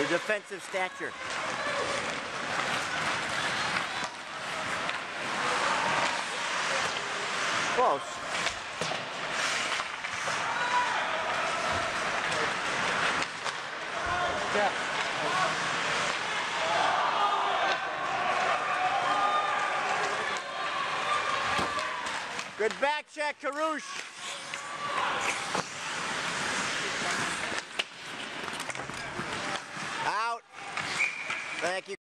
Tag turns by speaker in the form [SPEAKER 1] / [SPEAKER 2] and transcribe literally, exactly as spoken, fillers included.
[SPEAKER 1] defensive stature. Close.
[SPEAKER 2] Yeah.
[SPEAKER 1] Good back check, Karush. Out. Thank you.